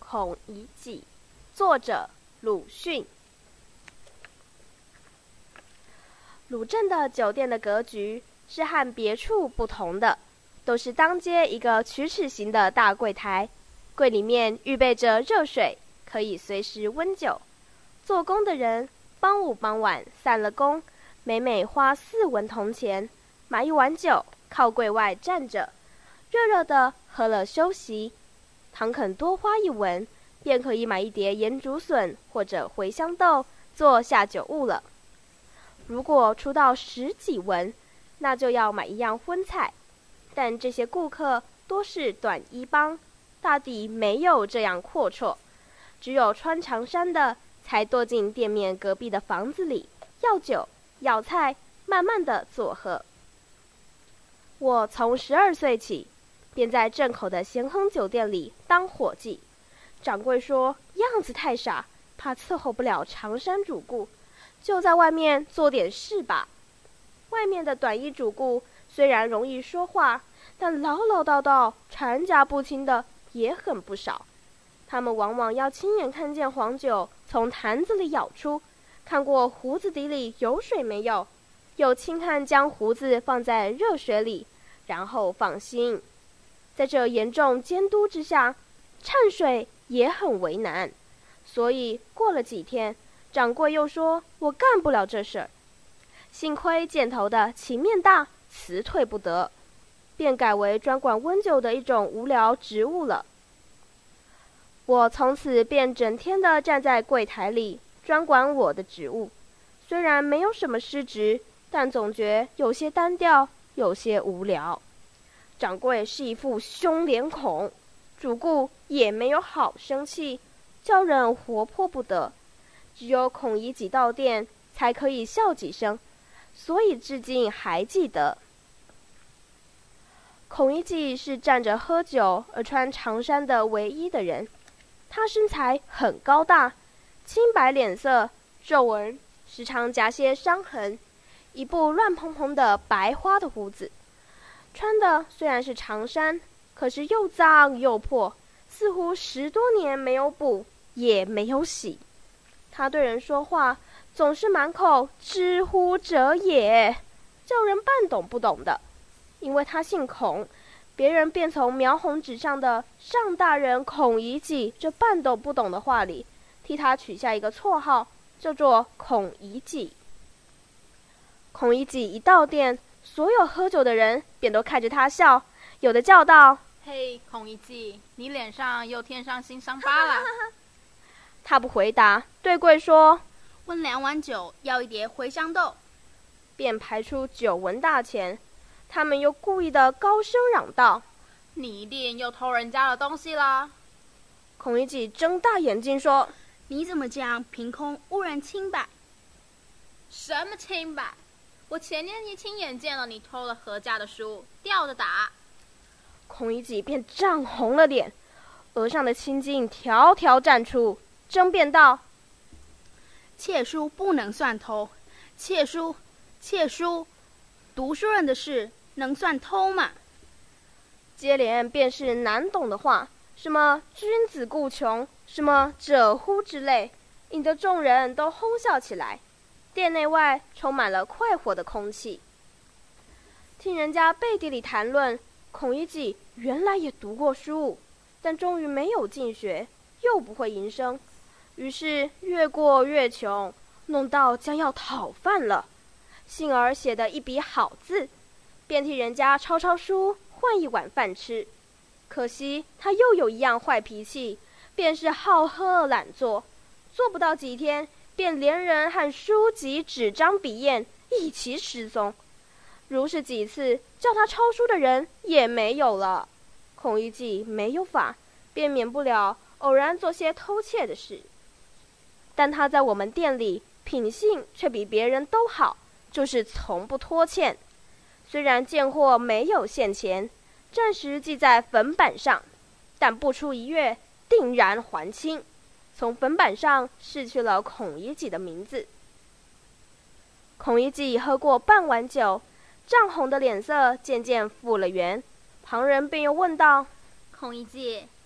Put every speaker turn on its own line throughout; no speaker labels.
孔乙己，作者鲁迅。鲁镇的酒店的格局是和别处不同的，都是当街一个曲尺形的大柜台，柜里面预备着热水，可以随时温酒。做工的人傍午傍晚散了工，每花4文铜钱，买一碗酒，靠柜外站着，热热的喝了休息。倘肯多花1文，便可以买一碟盐竹笋或者茴香豆做下酒物了。如果出到10几文，那就要买一样荤菜，但这些顾客多是短衣帮，大抵没有这样阔绰，只有穿长衫的才跺进店面隔壁的房子里，要酒要菜，慢慢的坐喝。我从12岁起，便在镇口的咸亨酒店里当伙计。掌柜说样子太傻，怕伺候不了长衫主顾，就在外面做点事吧。外面的短衣主顾虽然容易说话，但唠唠叨叨、缠夹不清的也很不少。他们往往要亲眼看见黄酒从坛子里舀出，看过胡子底里有水没有，又轻看将胡子放在热水里，然后放心。在这严重监督之下，掺水也很为难，所以过了几天，掌柜又说我干不了这事儿。幸亏箭头的情面大，辞退不得，便改为专管温酒的一种无聊职务了。我从此便整天的站在柜台里，专管我的职务。虽然没有什么失职，但总觉有些单调，有些无聊。掌柜是一副凶脸孔，主顾也没有好生气，叫人活泼不得。只有孔乙己到店，才可以笑几声，所以至今还记得。孔乙己是站着喝酒而穿长衫的唯一的人，他身材很高大，青白脸色，皱纹，时常夹些伤痕，一部乱蓬蓬的白花的胡子。穿的虽然是长衫，可是又脏又破，似乎10多年没有补，也没有洗。他对人说话总是满口知乎者也，叫人半懂不懂的。因为他姓孔，别人便从描红纸上的上大人孔乙己这半懂不懂的话里，替他取下一个绰号，叫做孔乙己。孔乙己一到店，所有喝酒的人便都看着他笑，有的叫道：
嘿，孔乙己，你脸上又添上新伤疤了。
他不回答，对柜说：
温2碗酒，要一碟茴香豆。
便排出9文大钱。他们又故意的高声嚷道：
你一定又偷人家的东西啦！
孔乙己睁大眼睛说：
你怎么这样凭空误人清白？
什么清白？我前年亲眼见了你偷了何家的书，吊着打。
孔乙己便涨红了脸，额上的青筋条条绽出，争辩道：
窃书不能算偷，窃书，读书人的事能算偷吗？
接连便是难懂的话，什么君子固穷，什么者乎之类，引得众人都哄笑起来。店内外充满了快活的空气。听人家背地里谈论，孔乙己原来也读过书，但终于没有进学，又不会营生，于是越过越穷，弄到将要讨饭了。幸而写得一笔好字，便替人家抄书，换一碗饭吃。可惜他又有一样坏脾气，便是好喝懒做，做不到几天，便连人和书籍、纸张、笔砚一起失踪。如是几次，叫他抄书的人也没有了。孔乙己没有法，便免不了偶然做些偷窃的事。但他在我们店里品性却比别人都好，就是从不拖欠。虽然见货没有现钱，暂时记在粉板上，但不出1月，定然还清。从粉板上逝去了孔乙己的名字。孔乙己喝过半碗酒，涨红的脸色渐渐复了原，旁人便又问道：
孔乙己，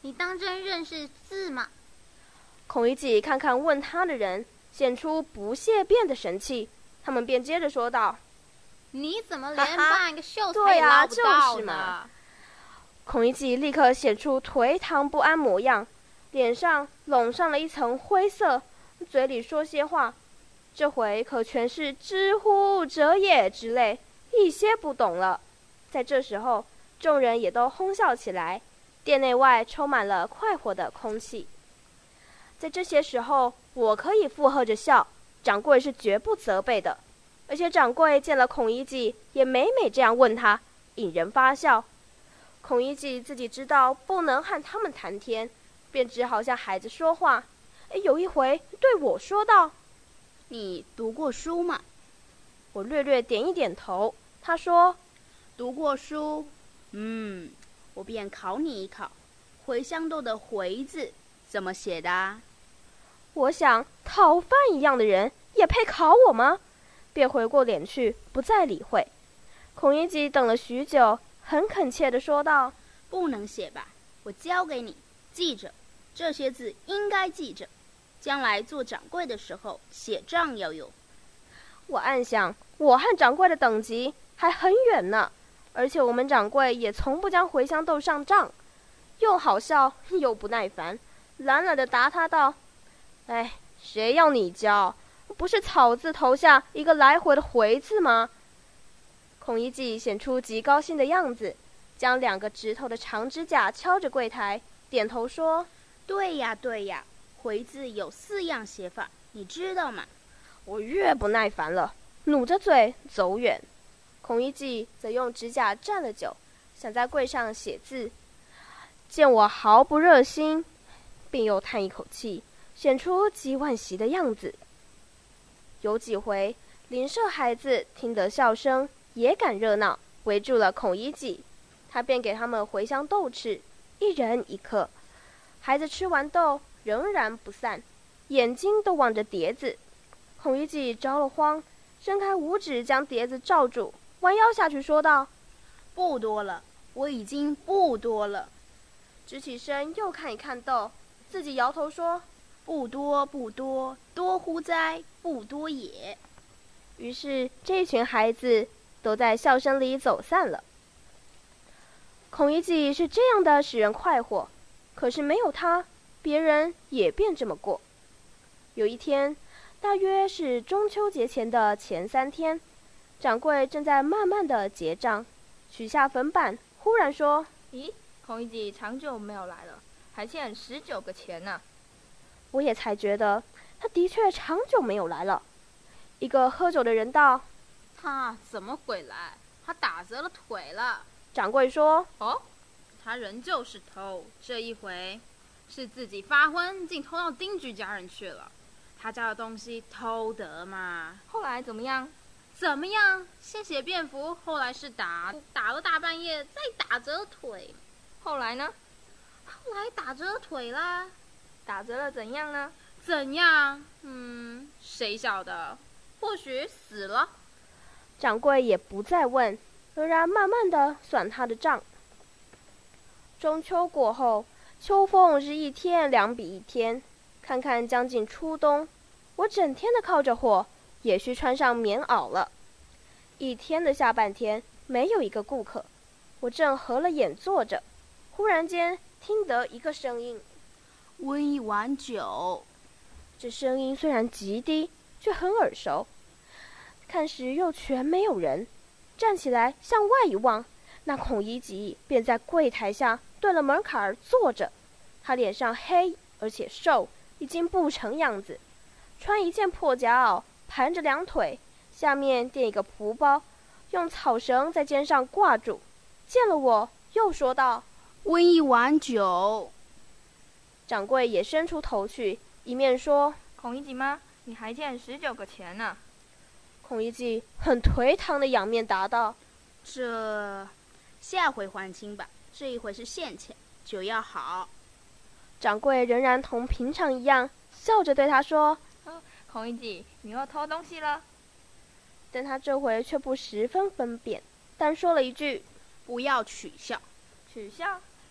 你当真认识字吗？
孔乙己看看问他的人，显出不屑变的神气，他们便接着说道：
你怎么连半个秀才
对
也捞不到
就是嘛
呢？
孔乙己立刻显出颓唐不安模样，脸上笼上了一层灰色，嘴里说些话，这回可全是知乎者也之类，一些不懂了。在这时候，众人也都哄笑起来，店内外充满了快活的空气。在这些时候，我可以附和着笑，掌柜是绝不责备的。而且掌柜见了孔乙己，也每每这样问他，引人发笑。孔乙己自己知道不能和他们谈天，便只好像孩子说话。有一回对我说道：
你读过书吗？
我略略点一点头。他说：
读过书。我便考你一考，茴香豆的茴字怎么写的啊？
我想讨饭一样的人也配考我吗？便回过脸去，不再理会。孔乙己等了许久，很恳切地说道：
不能写吧，我教给你，记着，这些字应该记着，将来做掌柜的时候写账要用。
我暗想，我和掌柜的等级还很远呢，而且我们掌柜也从不将茴香豆上账。又好笑又不耐烦，懒懒地答他道：谁要你教？不是草字头下一个来回的回字吗？孔乙己显出极高兴的样子，将2个指头的长指甲敲着柜台，点头说：
对呀对呀，回字有4样写法，你知道吗？
我越不耐烦了，努着嘴走远。孔乙己则用指甲蘸了酒，想在柜上写字。见我毫不热心，并又叹一口气，显出极惋惜的样子。有几回，邻舍孩子听得笑声，也赶热闹，围住了孔乙己。他便给他们茴香豆吃，一人一颗。孩子吃完豆，仍然不散，眼睛都望着碟子。孔乙己着了慌，伸开五指将碟子罩住，弯腰下去说道：
不多了，我已经不多了。
直起身又看一看豆，自己摇头说：
不多不多，多乎哉，不多也。
于是这群孩子都在笑声里走散了。孔乙己是这样的使人快活，可是没有他，别人也便这么过。有一天，大约是中秋节前的前3天，掌柜正在慢慢的结账，取下粉板，忽然说：
咦，孔乙己长久没有来了，还欠19个钱呢。
我也才觉得他的确长久没有来了。一个喝酒的人道：
他怎么会来？他打折了腿了。
掌柜说：
哦，他仍旧是偷，这一回是自己发昏，竟偷到丁居家人去了。他家的东西偷得嘛。
后来怎么样？
怎么样？先写便服，后来是打了大半夜，再打折腿。
后来呢？
后来打折腿啦。
打折了怎样呢？
怎样？谁晓得？或许死了。
掌柜也不再问，仍然慢慢的算他的账。中秋过后，秋风是一天2比1天。看看将近初冬，我整天的靠着火，也需穿上棉袄了。一天的下半天，没有一个顾客。我正合了眼坐着，忽然间听得一个声音：
温一碗酒。
这声音虽然极低，却很耳熟。看时又全没有人，站起来向外一望，那孔乙己便在柜台下对了门槛儿坐着。他脸上黑而且瘦，已经不成样子，穿一件破夹袄，盘着2腿，下面垫一个蒲包，用草绳在肩上挂住。见了我，又说道：
温一碗酒。
掌柜也伸出头去，一面说：
孔乙己吗？你还欠19个钱呢。
孔乙己很颓唐的仰面答道：
这下回还清吧，这一回是现钱，酒要好。
掌柜仍然同平常一样，笑着对他说：
孔乙己，你又偷东西了。
但他这回却不十分分辨，单说了一句：
不要取笑。
取笑？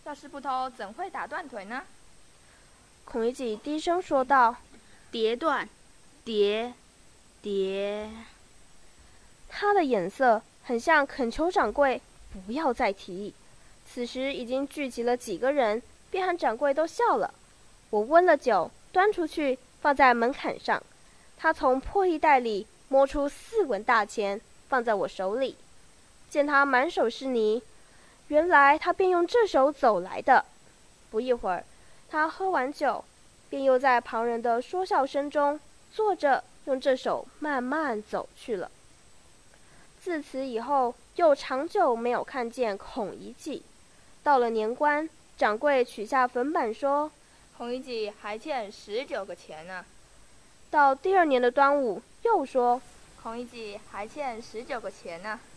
要是不偷，怎会打断腿呢？
孔乙己低声说道：“
跌断，跌。”
他的眼色很像恳求掌柜不要再提。此时已经聚集了几个人，便和掌柜都笑了。我温了酒，端出去放在门槛上。他从破衣袋里摸出4文大钱，放在我手里。见他满手是泥，原来他便用这手走来的。不一会儿，他喝完酒，便又在旁人的说笑声中坐着，用这手慢慢走去了。自此以后，又长久没有看见孔乙己。到了年关，掌柜取下粉板说：“
孔乙己还欠19个钱呢。”
到第2年的端午，又说：“
孔乙己还欠19个钱呢。”